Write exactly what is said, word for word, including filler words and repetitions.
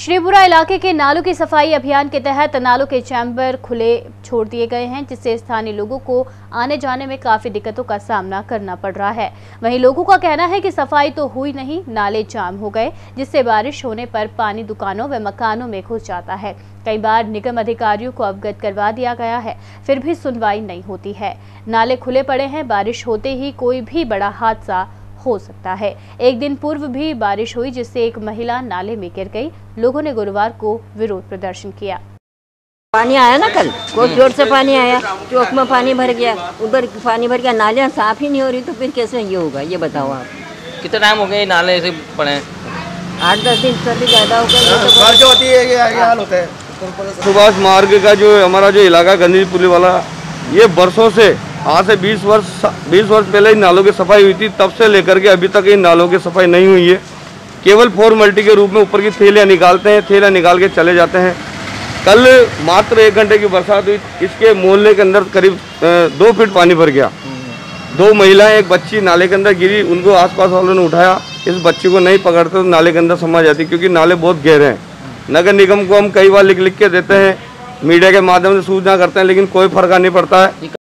श्रीपुरा इलाके के नालों की सफाई अभियान के तहत नालों के चैम्बर खुले छोड़ दिए गए हैं, जिससे स्थानीय लोगों को आने जाने में काफी दिक्कतों का सामना करना पड़ रहा है। वहीं लोगों का कहना है कि सफाई तो हुई नहीं, नाले जाम हो गए, जिससे बारिश होने पर पानी दुकानों व मकानों में घुस जाता है। कई बार निगम अधिकारियों को अवगत करवा दिया गया है, फिर भी सुनवाई नहीं होती है। नाले खुले पड़े हैं, बारिश होते ही कोई भी बड़ा हादसा हो सकता है। एक दिन पूर्व भी बारिश हुई, जिससे एक महिला नाले में गिर गई। लोगों ने गुरुवार को विरोध प्रदर्शन किया। पानी आया ना कल, बहुत जोर से पानी आया, चौक में पानी भर गया, उधर पानी भर गया, नालियाँ साफ ही नहीं हो रही, तो फिर कैसे ये होगा, ये बताओ आप। कितना टाइम हो गया ये नाले ऐसे पड़े? आठ दस दिन से भी ज्यादा हो गया। सुभाष मार्ग का जो हमारा जो इलाका गंदीपुरी वाला, ये बरसों से आज से बीस वर्ष बीस वर्ष पहले इन नालों की सफाई हुई थी, तब से लेकर के अभी तक इन नालों की सफाई नहीं हुई है। केवल फॉर्मेलिटी के रूप में ऊपर की थैलियाँ निकालते हैं, थैलियाँ निकाल के चले जाते हैं। कल मात्र एक घंटे की बरसात हुई, इसके मोहल्ले के अंदर करीब दो फीट पानी भर गया। दो महिलाएं, एक बच्ची नाले के अंदर गिरी, उनको आसपास वालों ने उठाया। इस बच्ची को नहीं पकड़ते तो नाले के अंदर समा जाती, क्योंकि नाले बहुत गहरे हैं। नगर निगम को हम कई बार लिख लिख के देते हैं, मीडिया के माध्यम से सूचना करते हैं, लेकिन कोई फर्क नहीं पड़ता है।